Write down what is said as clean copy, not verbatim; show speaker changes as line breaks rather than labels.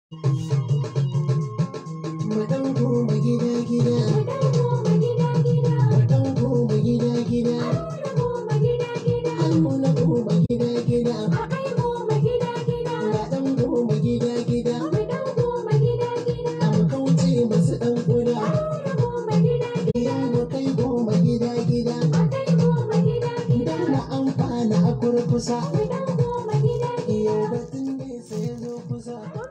Mu ɗan koma gida gida. Mu ɗan koma gida gida. Haruna koma gida gida. Ga ɗan koma gida gida. A mu kauce masu ɗan ƙuda. Idan mu kai koma gida gida. Don mu amfana a kurkusa. Yau batun nesa ya zo kusa.